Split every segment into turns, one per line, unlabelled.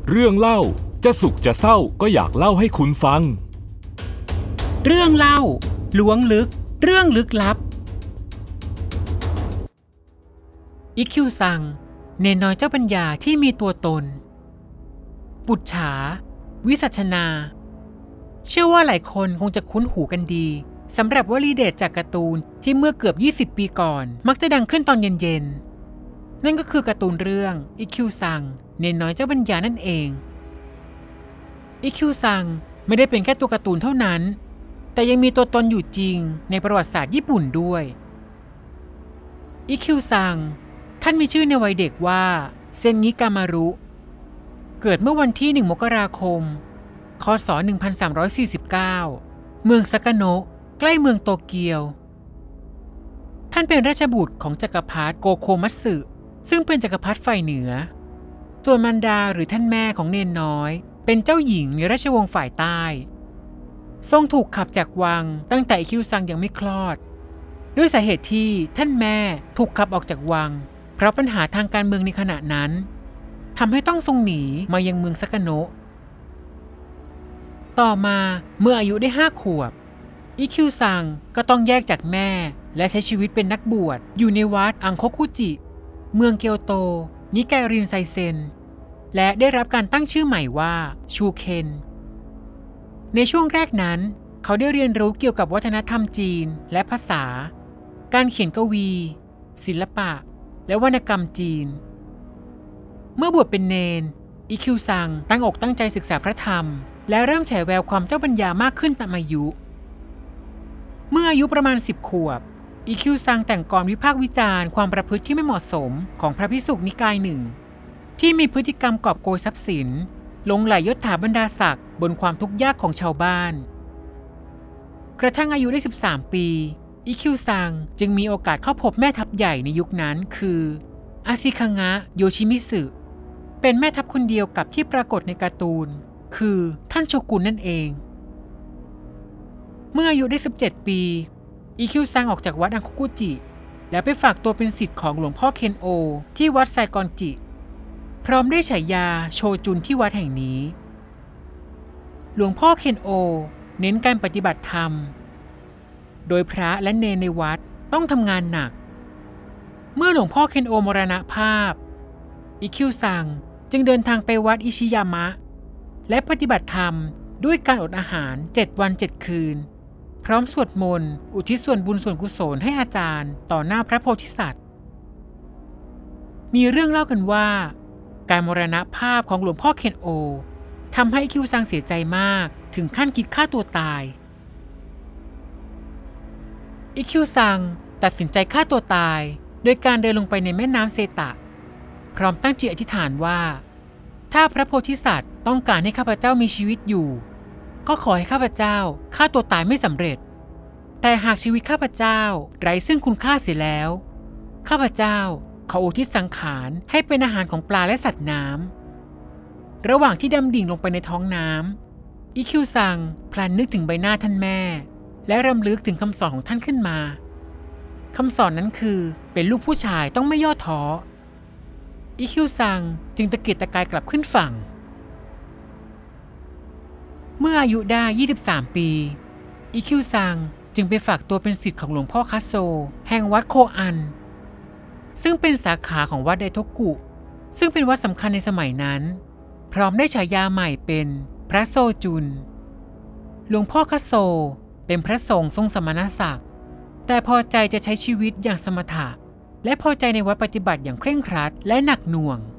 เรื่องเล่าจะสุขจะเศร้าก็อยากเล่าให้คุณฟัง
เรื่องเล่าล้วงลึกเรื่องลึกลับอิคิวซังเนนน้อยเจ้าปัญญาที่มีตัวตนปุจฉาวิสัชนาเชื่อว่าหลายคนคงจะคุ้นหูกันดีสำหรับวลีเด็ดจากการ์ตูนที่เมื่อเกือบ20 ปีก่อนมักจะดังขึ้นตอนเย็นๆนั่นก็คือการ์ตูนเรื่องอิคิวซังเนนน้อยเจ้าปัญญานั่นเองอิคิวซังไม่ได้เป็นแค่ตัวการ์ตูนเท่านั้นแต่ยังมีตัวตนอยู่จริงในประวัติศาสตร์ญี่ปุ่นด้วยอิคิวซังท่านมีชื่อในวัยเด็กว่าเซนงิกามารุเกิดเมื่อวันที่1 มกราคมคศ1349เมืองซากาโนะใกล้เมืองโตเกียวท่านเป็นราชบุตรของจักรพรรดิโกโคมัตสึซึ่งเป็นจักรพรรดิฝ่ายเหนือส่วนมารดาหรือท่านแม่ของเนนน้อยเป็นเจ้าหญิงในราชวงศ์ฝ่ายใต้ทรงถูกขับจากวังตั้งแต่อิคิวซังยังไม่คลอดด้วยสาเหตุที่ท่านแม่ถูกขับออกจากวังเพราะปัญหาทางการเมืองในขณะนั้นทำให้ต้องทรงหนีมายังเมืองซากาโนะต่อมาเมื่ออายุได้5 ขวบอิคิวซังก็ต้องแยกจากแม่และใช้ชีวิตเป็นนักบวชอยู่ในวัดอังโคคุจิเมืองเกียวโตนิกายรินไซเซนและได้รับการตั้งชื่อใหม่ว่าชูเคนในช่วงแรกนั้นเขาได้เรียนรู้เกี่ยวกับวัฒนธรรมจีนและภาษาการเขียนกวีศิลปะและวรรณกรรมจีนเมื่อบวชเป็นเนนอิคิวซังตั้งอกตั้งใจศึกษาพระธรรมและเริ่มฉายแววความเจ้าปัญญามากขึ้นตามอายุเมื่ออายุประมาณ10 ขวบอิคิวซังแต่งกลวิพากษ์วิจารณ์ความประพฤติที่ไม่เหมาะสมของพระภิกษุนิกายหนึ่งที่มีพฤติกรรมกอบโกยทรัพย์สินหลงไหลยศถาบรรดาศักดิ์บนความทุกข์ยากของชาวบ้านกระทั่งอายุได้13 ปีอิคิวซังจึงมีโอกาสเข้าพบแม่ทัพใหญ่ในยุคนั้นคืออาซิคังะโยชิมิสึเป็นแม่ทัพคนเดียวกับที่ปรากฏในการ์ตูนคือท่านโชกุนนั่นเองเมื่ออายุได้17 ปีอิคิวซังออกจากวัดอังคุกุจิแล้วไปฝากตัวเป็นศิษย์ของหลวงพ่อเคนโอที่วัดไซกอนจิพร้อมได้ฉายาโชจุนที่วัดแห่งนี้หลวงพ่อเคนโอเน้นการปฏิบัติธรรมโดยพระและเนรในวัดต้องทำงานหนักเมื่อหลวงพ่อเคนโอมรณภาพอิคิวซังจึงเดินทางไปวัดอิชิยามะและปฏิบัติธรรมด้วยการอดอาหาร7 วัน 7 คืนพร้อมสวดมนต์อุทิศส่วนบุญส่วนกุศลให้อาจารย์ต่อหน้าพระโพธิสัตว์มีเรื่องเล่ากันว่าการมรณภาพของหลวงพ่อเคนโอทำให้อิคิวซังเสียใจมากถึงขั้นคิดฆ่าตัวตายอิคิวซังตัดสินใจฆ่าตัวตายโดยการเดินลงไปในแม่น้ำเซตะพร้อมตั้งจิตอธิษฐานว่าถ้าพระโพธิสัตว์ต้องการให้ข้าพเจ้ามีชีวิตอยู่ก็ขอให้ข้าพเจ้าฆ่าตัวตายไม่สำเร็จแต่หากชีวิตข้าพเจ้าไร้ซึ่งคุณค่าเสียแล้วข้าพเจ้าขออุทิศสังขารให้เป็นอาหารของปลาและสัตว์น้ำระหว่างที่ดำดิ่งลงไปในท้องน้ำอิคิวซังพลันนึกถึงใบหน้าท่านแม่และรำลึกถึงคำสอนของท่านขึ้นมาคำสอนนั้นคือเป็นลูกผู้ชายต้องไม่ย่อท้ออิคิวซังจึงตะเกียกตะกายกลับขึ้นฝั่งเมื่ออายุได้23 ปีอิคิวซังจึงไปฝากตัวเป็นศิษย์ของหลวงพ่อคัตโซแห่งวัดโคอันซึ่งเป็นสาขาของวัดไดโทกุซึ่งเป็นวัดสำคัญในสมัยนั้นพร้อมได้ฉายาใหม่เป็นพระโซจุนหลวงพ่อคัตโซเป็นพระสงฆ์ทรงสมณศักดิ์แต่พอใจจะใช้ชีวิตอย่างสมถะและพอใจในวัดปฏิบัติอย่างเคร่งครัดและหนักหน่วง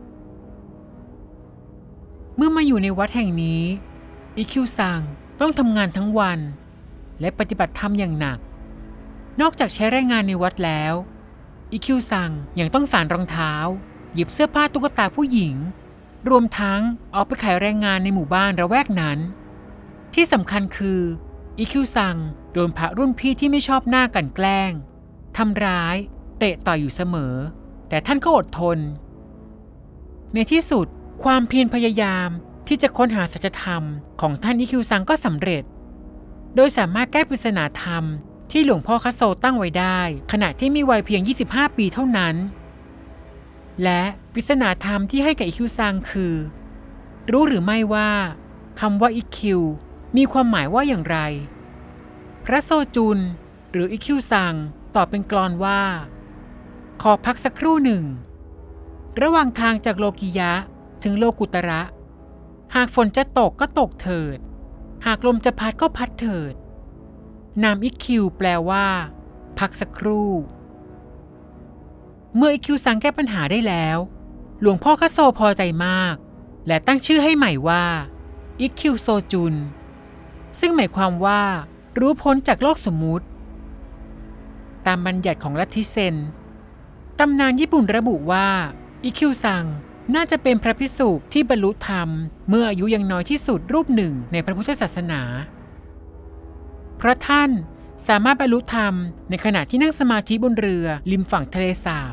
เมื่อมาอยู่ในวัดแห่งนี้อิคิวซังต้องทำงานทั้งวันและปฏิบัติธรรมอย่างหนักนอกจากใช้แรงงานในวัดแล้วอิคิวซังยังต้องสานรองเท้าหยิบเสื้อผ้าตุ๊กตาผู้หญิงรวมทั้งออกไปขายแรงงานในหมู่บ้านระแวกนั้นที่สำคัญคืออิคิวซังโดนพระรุ่นพี่ที่ไม่ชอบหน้ากันแกล้งทำร้ายเตะต่อยอยู่เสมอแต่ท่านก็อดทนในที่สุดความเพียรพยายามที่จะค้นหาสัจธรรมของท่านอิคิวซังก็สำเร็จโดยสามารถแก้ปริศนาธรรมที่หลวงพ่อคัตโซตั้งไว้ได้ขณะที่มีวัยเพียง25 ปีเท่านั้นและปริศนาธรรมที่ให้กับอิคิวซังคือรู้หรือไม่ว่าคำว่าอิคิวมีความหมายว่าอย่างไรพระโซจุนหรืออิคิวซังตอบเป็นกลอนว่าขอพักสักครู่หนึ่งระหว่างทางจากโลกิยะถึงโลกุตระหากฝนจะตกก็ตกเถิดหากลมจะพัดก็พัดเถิดนามอิคิวแปลว่าพักสักครู่เมื่ออิคิวซังแก้ปัญหาได้แล้วหลวงพ่อคัตโซพอใจมากและตั้งชื่อให้ใหม่ว่าอิคิวโซจุนซึ่งหมายความว่ารู้พ้นจากโลกสมมุติตามบัญญัติของลัทธิเซนตำนานญี่ปุ่นระบุว่าอิคิวซังน่าจะเป็นพระภิกษุที่บรรลุธรรมเมื่ออายุยังน้อยที่สุดรูปหนึ่งในพระพุทธศาสนาเพราะท่านสามารถบรรลุธรรมในขณะที่นั่งสมาธิบนเรือริมฝั่งทะเลสาบ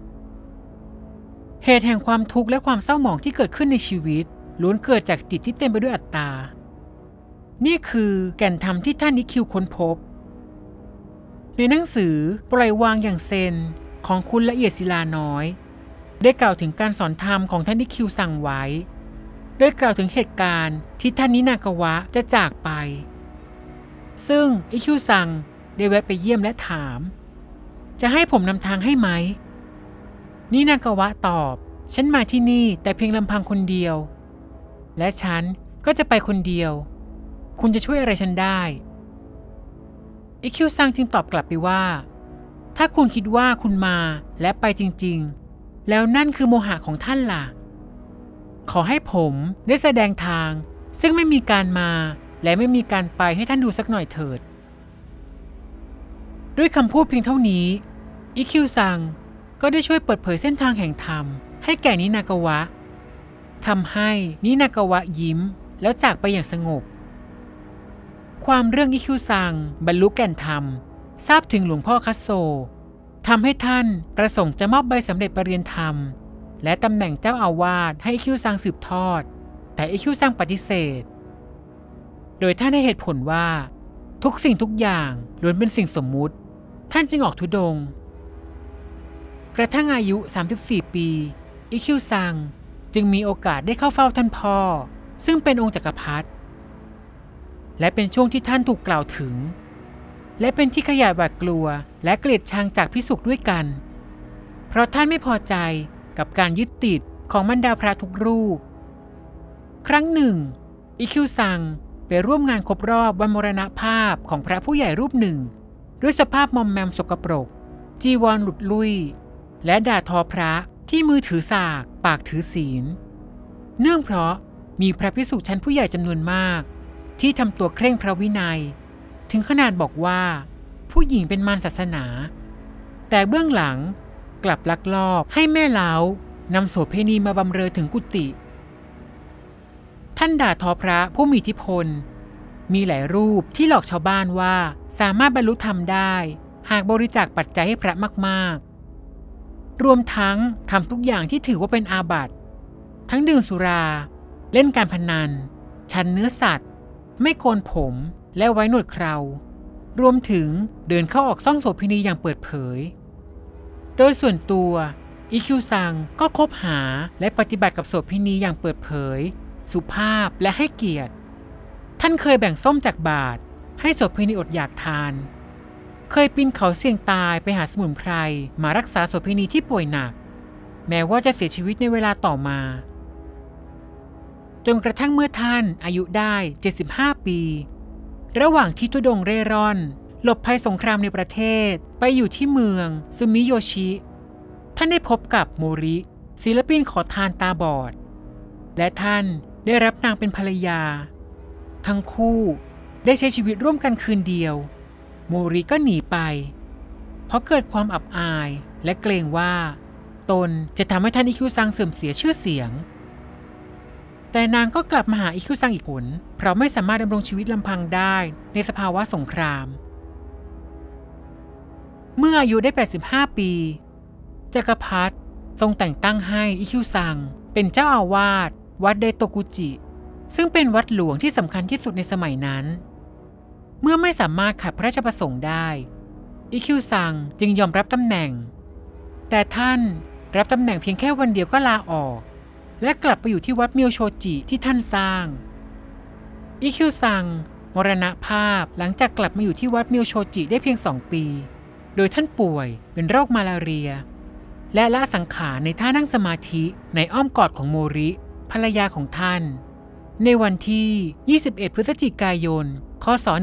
เหตุแห่งความทุกข์และความเศร้าหมองที่เกิดขึ้นในชีวิตล้วนเกิดจากจิตที่เต็มไปด้วยอัตตานี่คือแก่นธรรมที่ท่านอิคิวค้นพบในหนังสือปล่อยวางอย่างเซนของคุณละเอียดศิลาน้อยได้กล่าวถึงการสอนธรรมของท่านอิคิวซังไว้โดยกล่าวถึงเหตุการณ์ที่ท่านนินากาวะจะจากไปซึ่งอิคิวซังได้แวะไปเยี่ยมและถามจะให้ผมนำทางให้ไหมนินากาวะตอบฉันมาที่นี่แต่เพียงลำพังคนเดียวและฉันก็จะไปคนเดียวคุณจะช่วยอะไรฉันได้อิคิวซังจึงตอบกลับไปว่าถ้าคุณคิดว่าคุณมาและไปจริงๆแล้วนั่นคือโมหะของท่านล่ะขอให้ผมได้แสดงทางซึ่งไม่มีการมาและไม่มีการไปให้ท่านดูสักหน่อยเถิดด้วยคำพูดเพียงเท่านี้อิคิวซังก็ได้ช่วยเปิดเผยเส้นทางแห่งธรรมให้แก่นินากาวะทำให้นินากาวะยิ้มแล้วจากไปอย่างสงบความเรื่องอิคิวซังบรรลุแก่นธรรมทราบถึงหลวงพ่อคัตโซทำให้ท่านประสงค์จะมอบใบสำเร็จประเรียนธรรมและตำแหน่งเจ้าอาวาสให้อิคิวซังสืบทอดแต่อิคิวซังปฏิเสธโดยท่านให้เหตุผลว่าทุกสิ่งทุกอย่างล้วนเป็นสิ่งสมมุติท่านจึงออกธุดงค์กระทั่งอายุ34ปีอิคิวซังจึงมีโอกาสได้เข้าเฝ้าท่านพ่อซึ่งเป็นองค์จักรพรรดิและเป็นช่วงที่ท่านถูกกล่าวถึงและเป็นที่ขยาดหวาดกลัวและเกลียดชังจากภิกษุด้วยกันเพราะท่านไม่พอใจกับการยึดติดของบรรดาพระทุกรูปครั้งหนึ่งอิคิวซังไปร่วมงานครบรอบวันมรณภาพของพระผู้ใหญ่รูปหนึ่งด้วยสภาพมอมแมมสกปรกจีวรหลุดลุ่ยและด่าทอพระที่มือถือสากปากถือศีลเนื่องเพราะมีพระภิกษุชั้นผู้ใหญ่จำนวนมากที่ทำตัวเคร่งพระวินัยถึงขนาดบอกว่าผู้หญิงเป็นมารศาสนาแต่เบื้องหลังกลับลักลอบให้แม่เล้านำโสเภณีมาบำเรอถึงกุฏิท่านด่าทอพระผู้มีอิทธิพลมีหลายรูปที่หลอกชาวบ้านว่าสามารถบรรลุธรรมได้หากบริจาคปัจจัยให้พระมากๆรวมทั้งทำทุกอย่างที่ถือว่าเป็นอาบัติทั้งดื่มสุราเล่นการพนันฉันเนื้อสัตว์ไม่โกนผมและไว้หนวดเครารวมถึงเดินเข้าออกซ่องโสเภณีอย่างเปิดเผยโดยส่วนตัวอิคิวซังก็คบหาและปฏิบัติกับโสเภณีอย่างเปิดเผยสุภาพและให้เกียรติท่านเคยแบ่งส้มจากบาตรให้โสเภณีอดอยากทานเคยปีนเขาเสี่ยงตายไปหาสมุนไพรมารักษาโสเภณีที่ป่วยหนักแม้ว่าจะเสียชีวิตในเวลาต่อมาจนกระทั่งเมื่อท่านอายุได้75ปีระหว่างที่ธุดงค์เร่ร่อนหลบภัยสงครามในประเทศไปอยู่ที่เมืองซึมิโยชิท่านได้พบกับโมริศิลปินขอทานตาบอดและท่านได้รับนางเป็นภรรยาทั้งคู่ได้ใช้ชีวิตร่วมกันคืนเดียวโมริก็หนีไปเพราะเกิดความอับอายและเกรงว่าตนจะทำให้ท่านอิคิวซังเสื่อมเสียชื่อเสียงแต่นางก็กลับมาหาอิคิวซังอีกผลเพราะไม่สามารถดำรงชีวิตลำพังได้ในสภาวะสงครามเมื่ออายุได้85ปีจักรพรรดิทรงแต่งตั้งให้อิคิวซังเป็นเจ้าอาวาสวัดไดโตกุจิซึ่งเป็นวัดหลวงที่สำคัญที่สุดในสมัยนั้นเมื่อไม่สามารถขัดพระราชประสงค์ได้อิคิวซังจึงยอมรับตำแหน่งแต่ท่านรับตำแหน่งเพียงแค่วันเดียวก็ลาออกและกลับไปอยู่ที่วัดเมียวโชจิที่ท่านสร้างอิคิวซังมรณภาพหลังจากกลับมาอยู่ที่วัดเมียวโชจิได้เพียง2 ปีโดยท่านป่วยเป็นโรคมาลาเรียและละสังขารในท่านั่งสมาธิในอ้อมกอดของโมริภรรยาของท่านในวันที่21 พฤศจิกายน ค.ศ. 1481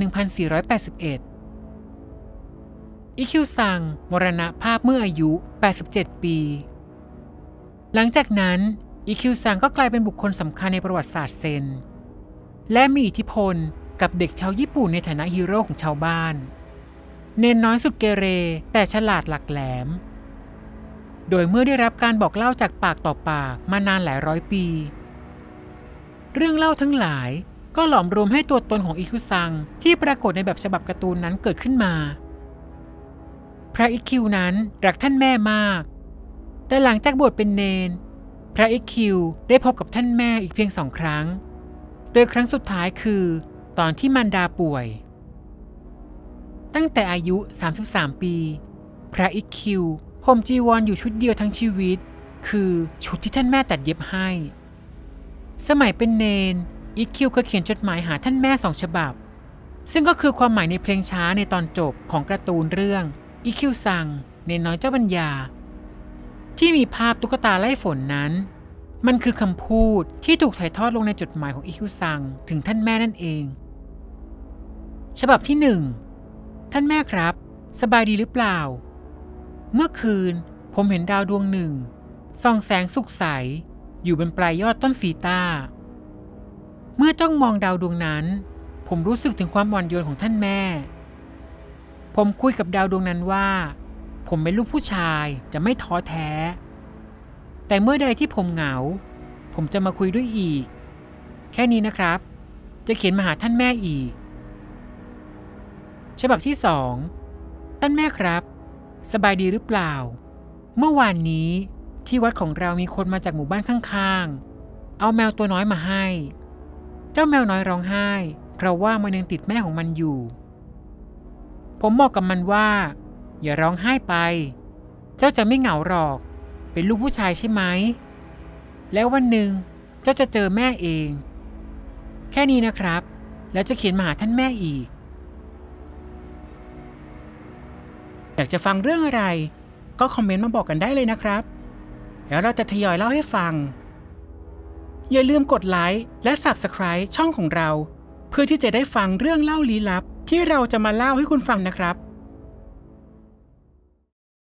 อิคิวซังมรณภาพเมื่ออายุ87 ปีหลังจากนั้นอิคิวซังก็กลายเป็นบุคคลสำคัญในประวัติศาสตร์เซนและมีอิทธิพลกับเด็กชาวญี่ปุ่นในฐานะฮีโร่ของชาวบ้านเนนน้อยสุดเกเรแต่ฉลาดหลักแหลมโดยเมื่อได้รับการบอกเล่าจากปากต่อปากมานานหลายร้อยปีเรื่องเล่าทั้งหลายก็หลอมรวมให้ตัวตนของอิคิวซังที่ปรากฏในแบบฉบับการ์ตูนนั้นเกิดขึ้นมาพระอิคิวนั้นรักท่านแม่มากแต่หลังจากบวชเป็นเนนพระอิคิวได้พบกับท่านแม่อีกเพียง2 ครั้งโดยครั้งสุดท้ายคือตอนที่มารดาป่วยตั้งแต่อายุ33 ปีพระอิคิวห่มจีวรอยู่ชุดเดียวทั้งชีวิตคือชุดที่ท่านแม่ตัดเย็บให้สมัยเป็นเนนอิคิวก็เขียนจดหมายหาท่านแม่2 ฉบับซึ่งก็คือความหมายในเพลงช้าในตอนจบของการ์ตูนเรื่องอิคิวซังเนนน้อยเจ้าปัญญาที่มีภาพตุ๊กตาไล่ฝนนั้นมันคือคำพูดที่ถูกถ่ายทอดลงในจดหมายของอิคิวซังถึงท่านแม่นั่นเองฉบับที่1ท่านแม่ครับสบายดีหรือเปล่าเมื่อคืนผมเห็นดาวดวงหนึ่งส่องแสงสุกใสอยู่บนปลายยอดต้นสีต้าเมื่อจ้องมองดาวดวงนั้นผมรู้สึกถึงความอ่อนโยนของท่านแม่ผมคุยกับดาวดวงนั้นว่าผมเป็นลูกผู้ชายจะไม่ท้อแท้แต่เมื่อใดที่ผมเหงาผมจะมาคุยด้วยอีกแค่นี้นะครับจะเขียนมาหาท่านแม่อีกฉบับที่2ท่านแม่ครับสบายดีหรือเปล่าเมื่อวานนี้ที่วัดของเรามีคนมาจากหมู่บ้านข้างๆเอาแมวตัวน้อยมาให้เจ้าแมวน้อยร้องไห้เพราะว่ามันยังติดแม่ของมันอยู่ผมบอกกับมันว่าอย่าร้องไห้ไปเจ้าจะไม่เหงาหรอกเป็นลูกผู้ชายใช่ไหมแล้ววันหนึ่งเจ้าจะเจอแม่เองแค่นี้นะครับแล้วจะเขียนมาหาท่านแม่อีกอยากจะฟังเรื่องอะไรก็คอมเมนต์มาบอกกันได้เลยนะครับแล้วเราจะทยอยเล่าให้ฟังอย่าลืมกดไลค์และ Subscribe ช่องของเราเพื่อที่จะได้ฟังเรื่องเล่าลี้ลับที่เราจะมาเล่าให้คุณฟังนะครับ